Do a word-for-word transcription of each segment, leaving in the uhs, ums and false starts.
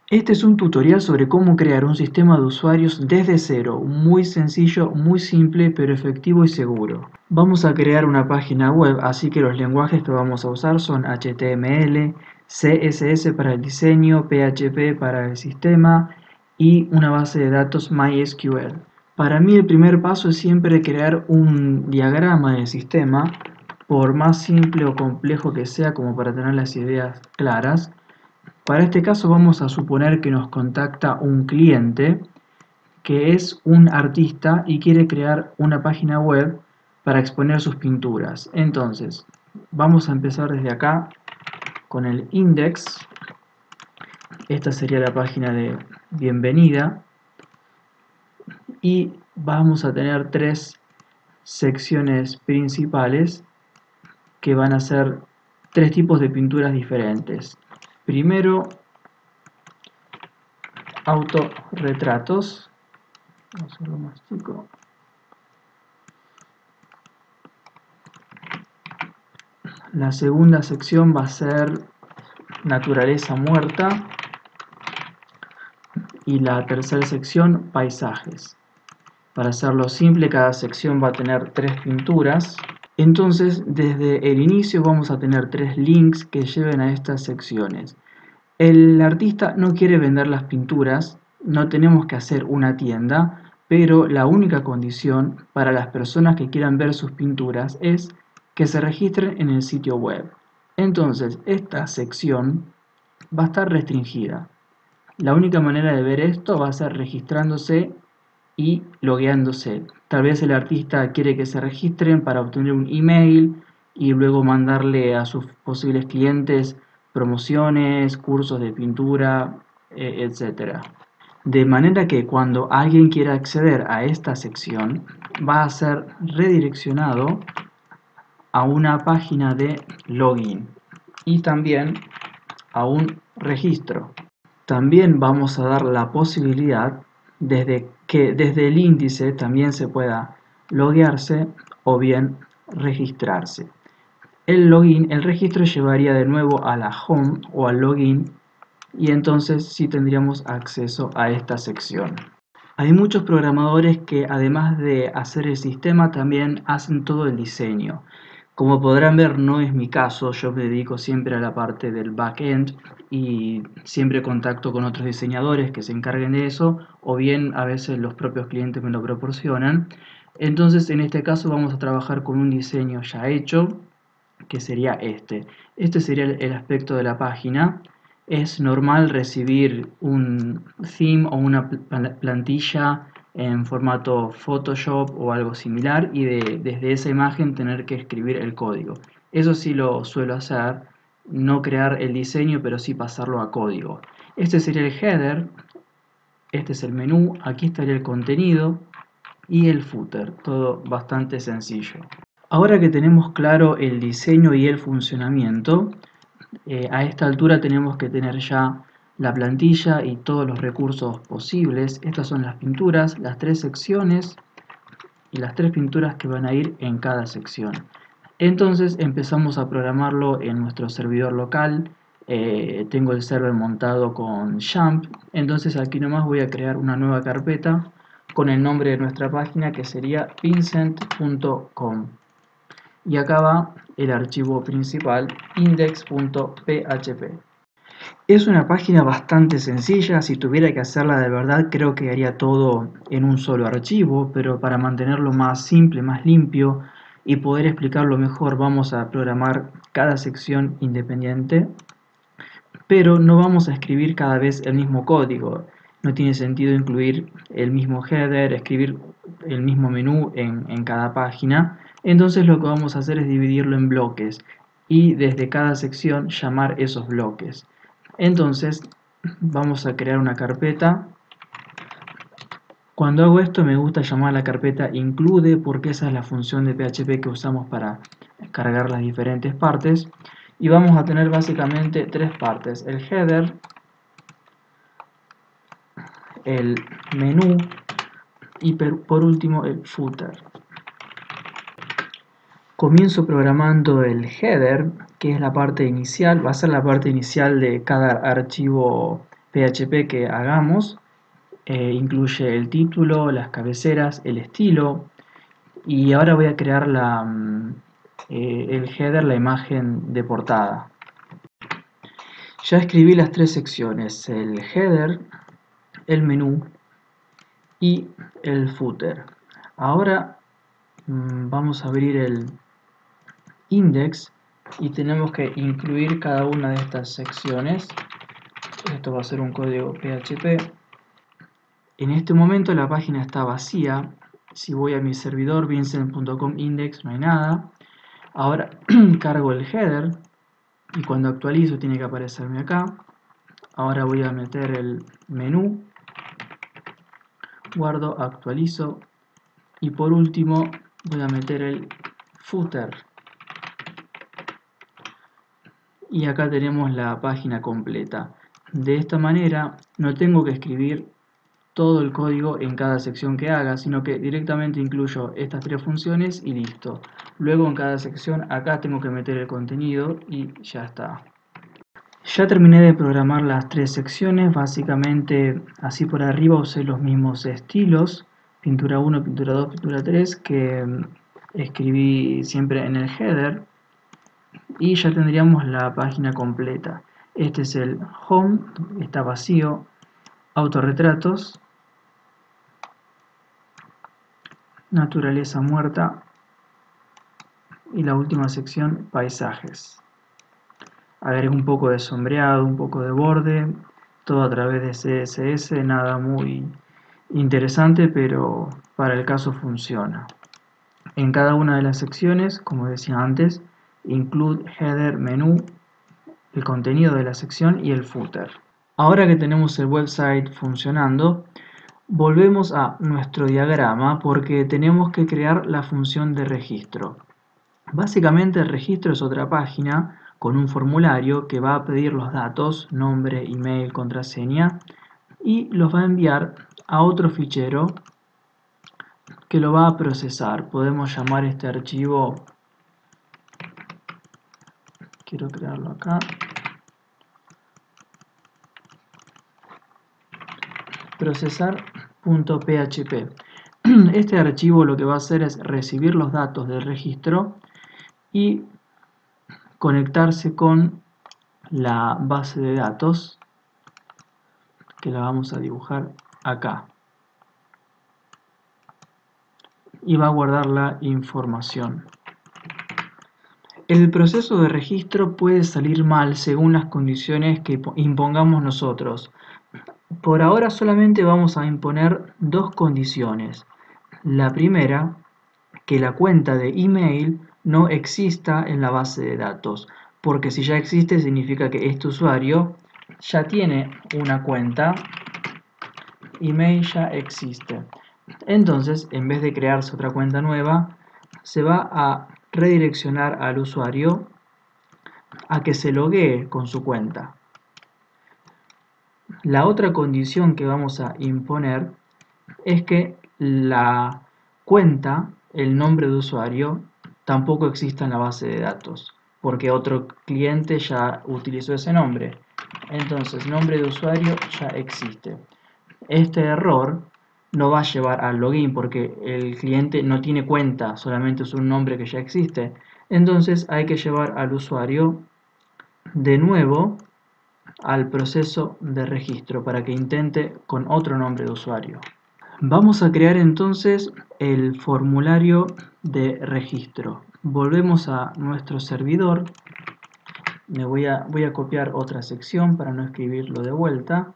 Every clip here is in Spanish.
Este es un tutorial sobre cómo crear un sistema de usuarios desde cero, muy sencillo, muy simple, pero efectivo y seguro. Vamos a crear una página web, así que los lenguajes que vamos a usar son H T M L, C S S para el diseño, P H P para el sistema y una base de datos MySQL. Para mí el primer paso es siempre crear un diagrama del sistema, por más simple o complejo que sea, como para tener las ideas claras. Para este caso vamos a suponer que nos contacta un cliente que es un artista y quiere crear una página web para exponer sus pinturas. Entonces, vamos a empezar desde acá con el index. Esta sería la página de bienvenida. Y vamos a tener tres secciones principales que van a ser tres tipos de pinturas diferentes. Primero, autorretratos. Vamos a hacerlo más chico. La segunda sección va a ser naturaleza muerta y la tercera sección paisajes. Para hacerlo simple, cada sección va a tener tres pinturas. Entonces, desde el inicio vamos a tener tres links que lleven a estas secciones. El artista no quiere vender las pinturas, no tenemos que hacer una tienda, pero la única condición para las personas que quieran ver sus pinturas es que se registren en el sitio web. Entonces, esta sección va a estar restringida. La única manera de ver esto va a ser registrándose y logueándose. Tal vez el artista quiere que se registren para obtener un email y luego mandarle a sus posibles clientes promociones, cursos de pintura, eh, etcétera. De manera que cuando alguien quiera acceder a esta sección, va a ser redireccionado a una página de login y también a un registro. También vamos a dar la posibilidad desde que desde el índice también se pueda loguearse o bien registrarse. El login, el registro llevaría de nuevo a la home o al login y entonces sí tendríamos acceso a esta sección. Hay muchos programadores que además de hacer el sistema también hacen todo el diseño. Como podrán ver, no es mi caso, yo me dedico siempre a la parte del backend y siempre contacto con otros diseñadores que se encarguen de eso, o bien a veces los propios clientes me lo proporcionan. Entonces en este caso vamos a trabajar con un diseño ya hecho, que sería este. Este sería el aspecto de la página. Es normal recibir un theme o una plantilla en formato Photoshop o algo similar y de, desde esa imagen tener que escribir el código. Eso sí lo suelo hacer, no crear el diseño, pero sí pasarlo a código. Este sería el header, este es el menú, aquí estaría el contenido y el footer, todo bastante sencillo. Ahora que tenemos claro el diseño y el funcionamiento, eh, a esta altura tenemos que tener ya la plantilla y todos los recursos posibles. Estas son las pinturas, las tres secciones y las tres pinturas que van a ir en cada sección. Entonces empezamos a programarlo en nuestro servidor local. Eh, tengo el server montado con Xampp, entonces aquí nomás voy a crear una nueva carpeta con el nombre de nuestra página, que sería vincent punto com. Y acá va el archivo principal, index punto p h p. Es una página bastante sencilla, si tuviera que hacerla de verdad creo que haría todo en un solo archivo, pero para mantenerlo más simple, más limpio y poder explicarlo mejor vamos a programar cada sección independiente, pero no vamos a escribir cada vez el mismo código. No tiene sentido incluir el mismo header, escribir el mismo menú en, en cada página. Entonces lo que vamos a hacer es dividirlo en bloques y desde cada sección llamar esos bloques. Entonces vamos a crear una carpeta. Cuando hago esto me gusta llamar la carpeta include porque esa es la función de P H P que usamos para cargar las diferentes partes. Y vamos a tener básicamente tres partes: el header, el menú y por último el footer. Comienzo programando el header, que es la parte inicial, va a ser la parte inicial de cada archivo P H P que hagamos. Eh, incluye el título, las cabeceras, el estilo, y ahora voy a crear la, eh, el header, la imagen de portada. Ya escribí las tres secciones, el header, el menú y el footer. Ahora mmm, vamos a abrir el index y tenemos que incluir cada una de estas secciones. Esto va a ser un código P H P. En este momento la página está vacía. Si voy a mi servidor vincent punto com index no hay nada. Ahora cargo el header y cuando actualizo tiene que aparecerme acá. Ahora voy a meter el menú, guardo, actualizo y por último voy a meter el footer. Y acá tenemos la página completa. De esta manera no tengo que escribir todo el código en cada sección que haga, sino que directamente incluyo estas tres funciones y listo. Luego en cada sección acá tengo que meter el contenido y ya está. Ya terminé de programar las tres secciones, básicamente así por arriba usé los mismos estilos, pintura uno, pintura dos, pintura tres, que escribí siempre en el header y ya tendríamos la página completa. Este es el home, está vacío, autorretratos, naturaleza muerta y la última sección, paisajes. Agrego un poco de sombreado, un poco de borde, todo a través de C S S, nada muy interesante, pero para el caso funciona. En cada una de las secciones, como decía antes, include header, menú, el contenido de la sección y el footer. Ahora que tenemos el website funcionando, volvemos a nuestro diagrama porque tenemos que crear la función de registro. Básicamente el registro es otra página con un formulario que va a pedir los datos, nombre, email, contraseña y los va a enviar a otro fichero que lo va a procesar. Podemos llamar este archivo, quiero crearlo acá, procesar.php. Este archivo lo que va a hacer es recibir los datos del registro y conectarse con la base de datos que la vamos a dibujar acá y va a guardar la información. El proceso de registro puede salir mal según las condiciones que impongamos nosotros. Por ahora solamente vamos a imponer dos condiciones. La primera, que la cuenta de email no exista en la base de datos, porque si ya existe significa que este usuario ya tiene una cuenta, email ya existe. Entonces, en vez de crearse otra cuenta nueva, se va a redireccionar al usuario a que se loguee con su cuenta. La otra condición que vamos a imponer es que la cuenta, el nombre de usuario, tampoco exista en la base de datos, porque otro cliente ya utilizó ese nombre. Entonces, nombre de usuario ya existe. Este error no va a llevar al login porque el cliente no tiene cuenta, solamente es un nombre que ya existe. Entonces hay que llevar al usuario de nuevo al proceso de registro para que intente con otro nombre de usuario. Vamos a crear entonces el formulario de registro. Volvemos a nuestro servidor. Me voy a, voy a copiar otra sección para no escribirlo de vuelta.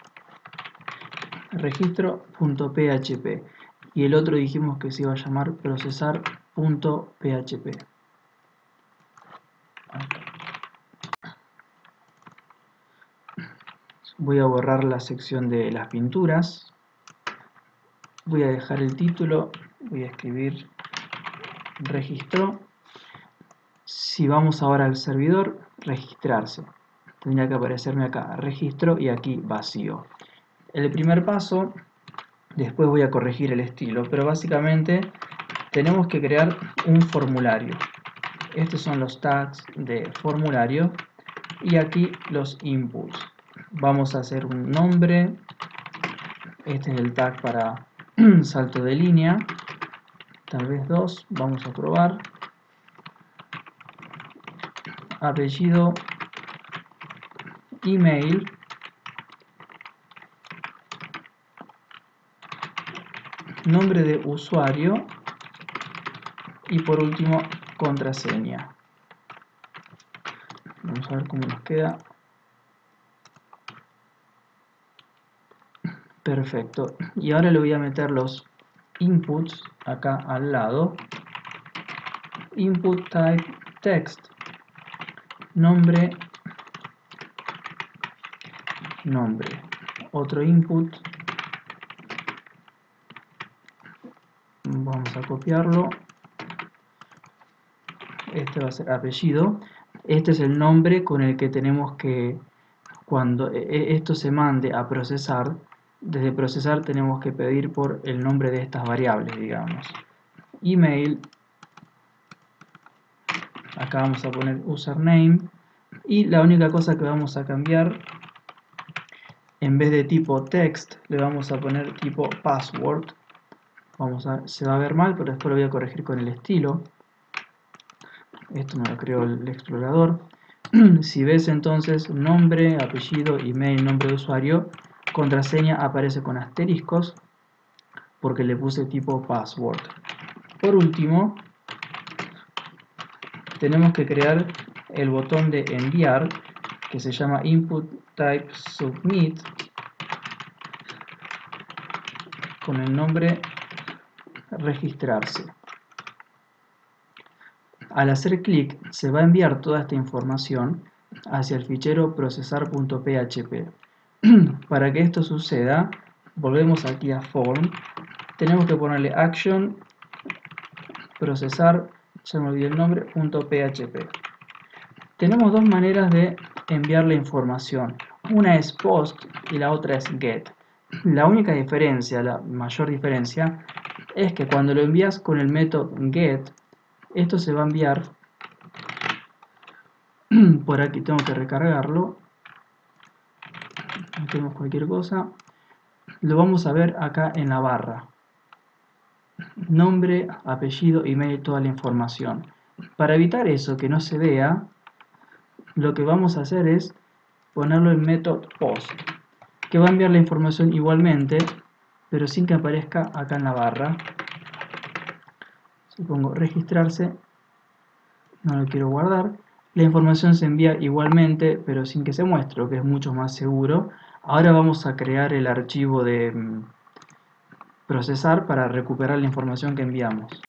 Registro.php. Y el otro dijimos que se iba a llamar procesar.php. Voy a borrar la sección de las pinturas. Voy a dejar el título, voy a escribir registro. Si vamos ahora al servidor, registrarse. Tendría que aparecerme acá registro y aquí vacío. El primer paso, después voy a corregir el estilo, pero básicamente tenemos que crear un formulario. Estos son los tags de formulario y aquí los inputs. vamos a hacer un nombre. Este es el tag para salto de línea, tal vez dos, vamos a probar. Apellido, email, nombre de usuario y por último contraseña. Vamos a ver cómo nos queda. Perfecto. Y ahora le voy a meter los inputs acá al lado. Input type text. Nombre. Nombre. Otro input. Vamos a copiarlo. Este va a ser apellido. Este es el nombre con el que tenemos que, cuando esto se mande a procesar, desde procesar tenemos que pedir por el nombre de estas variables, digamos. Email. Acá vamos a poner username. Y la única cosa que vamos a cambiar, en vez de tipo text, le vamos a poner tipo password. Vamos a, se va a ver mal, pero después lo voy a corregir con el estilo. Esto me lo creó el explorador. Si ves entonces nombre, apellido, email, nombre de usuario, contraseña aparece con asteriscos porque le puse tipo password. Por último, tenemos que crear el botón de enviar que se llama input type submit con el nombre registrarse. Al hacer clic se va a enviar toda esta información hacia el fichero procesar.php. Para que esto suceda, volvemos aquí a form, tenemos que ponerle action procesar, ya me olvidé el nombre, .php. Tenemos dos maneras de enviar la información, una es post y la otra es get. La única diferencia, la mayor diferencia, es que cuando lo envías con el método get, esto se va a enviar, por aquí tengo que recargarlo, metemos cualquier cosa, lo vamos a ver acá en la barra, nombre, apellido, email, toda la información. Para evitar eso, que no se vea, lo que vamos a hacer es ponerlo en método post, que va a enviar la información igualmente, pero sin que aparezca acá en la barra. Si pongo registrarse, no lo quiero guardar, la información se envía igualmente, pero sin que se muestre, lo que es mucho más seguro. Ahora vamos a crear el archivo de procesar para recuperar la información que enviamos.